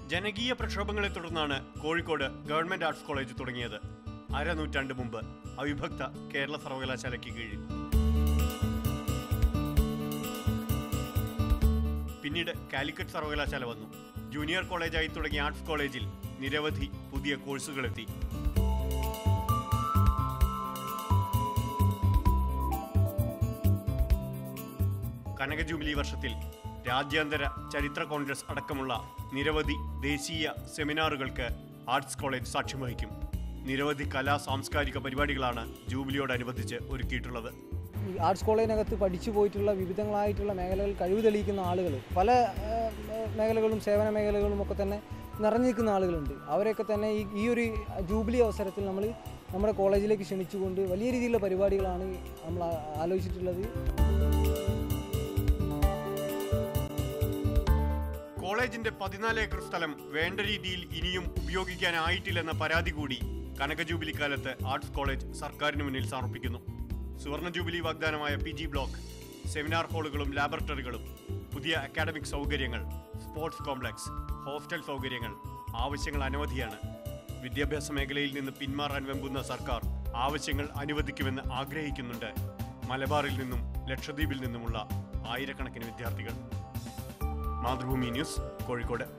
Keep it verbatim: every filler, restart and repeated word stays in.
ജനകീയ പ്രക്ഷോഭങ്ങളെ തുടർന്നാണ് Kozhikode government arts college തുടങ്ങിയത്. അരനൂറ്റാണ്ട് മുമ്പ് അവിഭക്ത കേരള സർവകലാശാലയ്ക്ക് കീഴിൽ. പിന്നീട് കാലിക്കറ്റ് സർവകലാശാല വന്നു. ജൂനിയർ കോളേജായി തുടങ്ങിയ ആർട്സ് കോളേജിൽ നിരവധി പുതിയ കോഴ്സുകളെത്തി. കനക ജൂബിലി വർഷത്തിൽ രാജ്യാന്തര ചരിത്ര കോൺഗ്രസ് അടക്കമുള്ള നിരവധി ദേശീയ സെമിനാറുകൾക്ക് ആർട്സ് കോളേജ് സാക്ഷ്യം വഹിക്കും. നിരവധി കലാ സാംസ്കാരിക പരിപാടികളാണ് ജൂബിലിയോടനുബന്ധിച്ച് ഒരുക്കിയിട്ടുള്ളത്. ആർട്സ് കോളേജിനകത്ത് പഠിച്ചു പോയിട്ടുള്ള വിവിധങ്ങളായിട്ടുള്ള മേഖലകൾ കഴിവ് തെളിയിക്കുന്ന ആളുകൾ, പല മേഖലകളും സേവന മേഖലകളും ഒക്കെ തന്നെ നിറഞ്ഞു നിൽക്കുന്ന ആളുകളുണ്ട്. അവരെയൊക്കെ തന്നെ ഈ ഈ ഒരു ജൂബിലി അവസരത്തിൽ നമ്മൾ നമ്മുടെ കോളേജിലേക്ക് ക്ഷണിച്ചുകൊണ്ട് വലിയ രീതിയിലുള്ള പരിപാടികളാണ് നമ്മൾ ആലോചിച്ചിട്ടുള്ളത്. കോളേജിന്റെ പതിനാല് ഏക്കർ സ്ഥലം വേണ്ട രീതിയിൽ ഇനിയും ഉപയോഗിക്കാനായിട്ടില്ലെന്ന പരാതി കൂടി കനക ജൂബിലി കാലത്ത് ആർട്സ് കോളേജ് സർക്കാരിന് മുന്നിൽ സമർപ്പിക്കുന്നു. സുവർണ ജൂബിലി വാഗ്ദാനമായ പി ജി ബ്ലോക്ക്, സെമിനാർ ഹാളുകളും ലാബറട്ടറികളും, പുതിയ അക്കാഡമിക് സൗകര്യങ്ങൾ, സ്പോർട്സ് കോംപ്ലക്സ്, ഹോസ്റ്റൽ സൗകര്യങ്ങൾ, ആവശ്യങ്ങൾ അനവധിയാണ്. വിദ്യാഭ്യാസ മേഖലയിൽ നിന്ന് പിന്മാറാൻ വെമ്പുന്ന സർക്കാർ ആവശ്യങ്ങൾ അനുവദിക്കുമെന്ന് ആഗ്രഹിക്കുന്നുണ്ട് മലബാറിൽ നിന്നും ലക്ഷദ്വീപിൽ നിന്നുമുള്ള ആയിരക്കണക്കിന് വിദ്യാർത്ഥികൾ. മാതൃഭൂമി ന്യൂസ്, കോഴിക്കോട്.